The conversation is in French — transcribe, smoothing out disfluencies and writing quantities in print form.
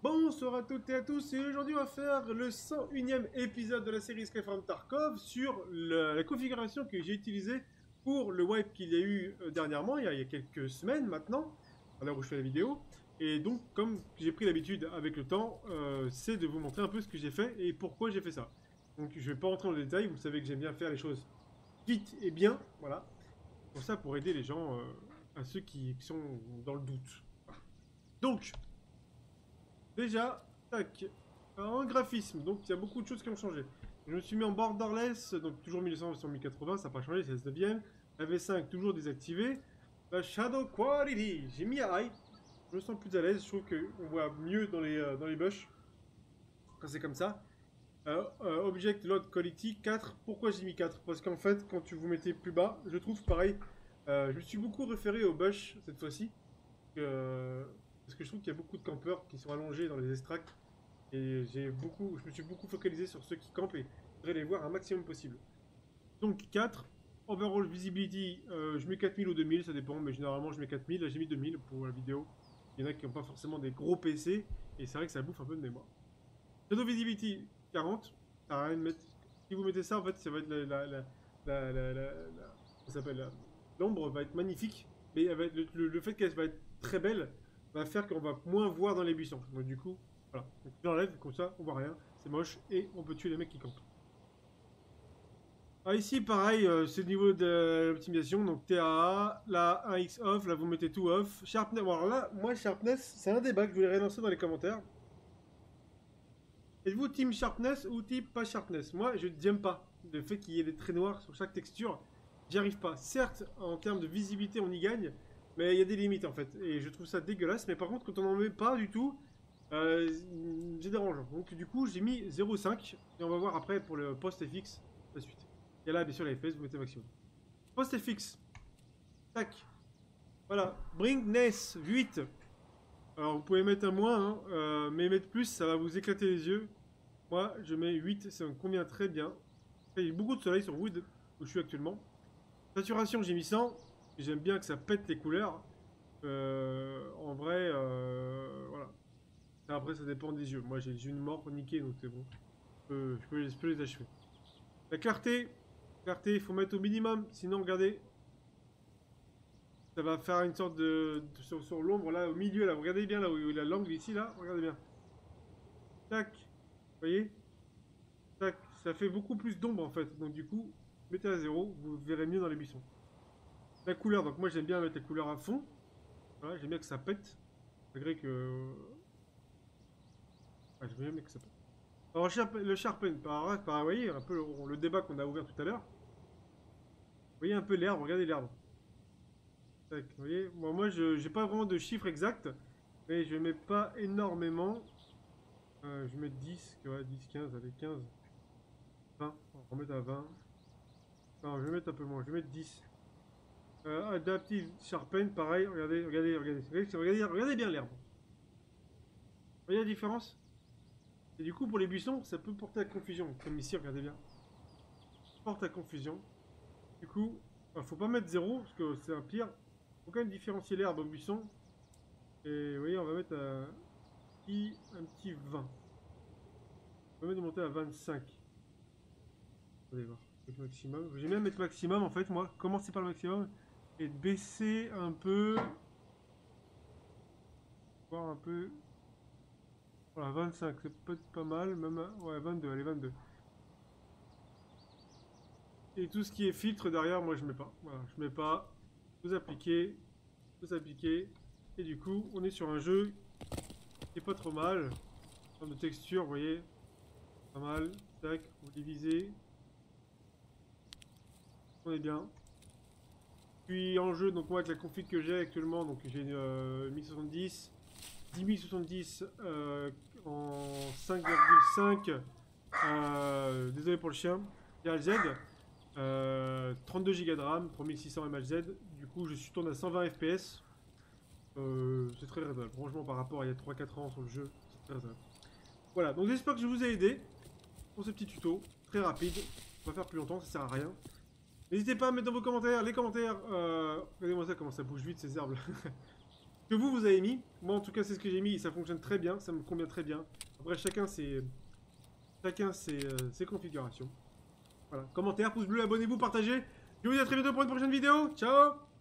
Bonsoir à toutes et à tous, et aujourd'hui on va faire le 101e épisode de la série Skyrim Tarkov sur la configuration que j'ai utilisée pour le wipe qu'il y a eu dernièrement, il y a quelques semaines maintenant, à l'heure où je fais la vidéo. Et donc, comme j'ai pris l'habitude avec le temps, c'est de vous montrer un peu ce que j'ai fait et pourquoi j'ai fait ça. Donc je vais pas rentrer dans le détail, vous savez que j'aime bien faire les choses vite et bien, voilà. Pour ça, pour aider les gens, à ceux qui sont dans le doute. Donc, déjà, tac, un graphisme, donc il y a beaucoup de choses qui ont changé. Je me suis mis en borderless, donc toujours 1900 sur 1080, ça n'a pas changé, c'est 9ème. La V5 toujours désactivée. La shadow quality, j'ai mis à high. Je me sens plus à l'aise, je trouve qu'on voit mieux dans les bush. Quand c'est comme ça. Object load quality 4. Pourquoi j'ai mis 4? Parce qu'en fait, quand tu vous mettez plus bas, je trouve pareil. Je me suis beaucoup référé au bush cette fois-ci. Parce que je trouve qu'il y a beaucoup de campeurs qui sont allongés dans les extracts. Et je me suis beaucoup focalisé sur ceux qui campent et je voudrais les voir un maximum possible. Donc 4. Overall visibility, je mets 4000 ou 2000, ça dépend, mais généralement je mets 4000. Là j'ai mis 2000 pour la vidéo. Il y en a qui n'ont pas forcément des gros PC et c'est vrai que ça bouffe un peu de mémoire. Shadow visibility 40. Ça sert à rien de mettre. Si vous mettez ça, en fait, ça va être ça s'appelle l'ombre va être magnifique, mais elle va être, le fait qu'elle va être très belle va faire qu'on va moins voir dans les buissons. Donc du coup, voilà. Donc j'enlève, comme ça, on voit rien, c'est moche, et on peut tuer les mecs qui campent. Ah, ici, pareil, c'est le niveau de l'optimisation, donc TAA, là, 1x off, là vous mettez tout off. Sharpness, bon alors là, moi, Sharpness, c'est un débat que je voulais relancer dans les commentaires. Êtes-vous team Sharpness ou team pas Sharpness? Moi, je n'aime pas le fait qu'il y ait des traits noirs sur chaque texture. J'y arrive pas. Certes, en termes de visibilité, on y gagne, mais il y a des limites en fait. Et je trouve ça dégueulasse. Mais par contre, quand on n'en met pas du tout, c'est dérangeant. Donc du coup, j'ai mis 0,5 et on va voir après pour le post-FX la suite. Et là, bien sûr, la FPS, vous mettez maximum. Post-FX. Tac. Voilà. Bringness 8. Alors, vous pouvez mettre un moins, hein, mais mettre plus, ça va vous éclater les yeux. Moi, je mets 8, ça me convient très bien. Il y a beaucoup de soleil sur Wood, où je suis actuellement. Saturation, j'ai mis 100. J'aime bien que ça pète les couleurs. En vrai, voilà. Après, ça dépend des yeux. Moi, j'ai les yeux morts, niqués, donc c'est bon. Je peux les achever. La clarté, il faut mettre au minimum, sinon, regardez. Ça va faire une sorte sur l'ombre, là, au milieu, là. Regardez bien, là, où il a l'angle, ici, là. Regardez bien. Tac. Vous voyez? Tac. Ça fait beaucoup plus d'ombre, en fait. Donc, du coup, mettez à 0, vous verrez mieux dans les buissons. La couleur, donc moi, j'aime bien mettre la couleur à fond. Voilà, j'aime bien que ça pète. Malgré que... Ah, j'aime bien que ça pète. Alors, le Sharpen, vous voyez, un peu le débat qu'on a ouvert tout à l'heure. Vous voyez un peu l'herbe, regardez l'herbe. Tac, vous voyez, moi je j'ai pas vraiment de chiffre exact, mais je mets pas énormément. Je mets 10, ouais, 10, 15, allez, 15, 20, on va remettre à 20. Non, je vais mettre un peu moins, je vais mettre 10. Adaptive Sharpen, pareil, regardez bien l'herbe. Vous voyez la différence? Et du coup, pour les buissons, ça peut porter à confusion, comme ici, regardez bien. Porte à confusion. Du coup, faut pas mettre 0, parce que c'est un pire. Faut quand même différencier l'herbe au buisson. Et vous voyez, on va mettre un petit 20. On va monter à 25. Allez voir, avec maximum. J'aime bien mettre maximum en fait, moi. Commencer par le maximum et baisser un peu. Voir un peu. Voilà, 25, c'est peut-être pas mal. Même, ouais, 22, allez, 22. Et tout ce qui est filtre derrière, moi je mets pas. Voilà, je mets pas. Vous appliquez. Vous appliquez. Et du coup, on est sur un jeu qui est pas trop mal. En termes de texture, vous voyez. Pas mal. Tac, vous divisez. On est bien. Puis en jeu, donc moi avec la config que j'ai actuellement, donc j'ai 1070, 10070 en 5,5. Désolé pour le chien. Z. 32 Go de RAM, 3600 mHz. Du coup, je tourne à 120 FPS. C'est très raisonnable. Franchement, par rapport à il y a 3-4 ans sur le jeu, c'est très raisonnable. Voilà, donc j'espère que je vous ai aidé pour ce petit tuto. Très rapide. On va faire plus longtemps, ça sert à rien. N'hésitez pas à mettre dans vos commentaires, les commentaires. Regardez-moi ça, comment ça bouge vite ces herbes. que vous avez mis. Moi, en tout cas, c'est ce que j'ai mis et ça fonctionne très bien. Ça me convient très bien. Après, chacun ses configurations. Voilà. Commentaires, pouce bleu, abonnez-vous, partagez. Je vous dis à très bientôt pour une prochaine vidéo. Ciao!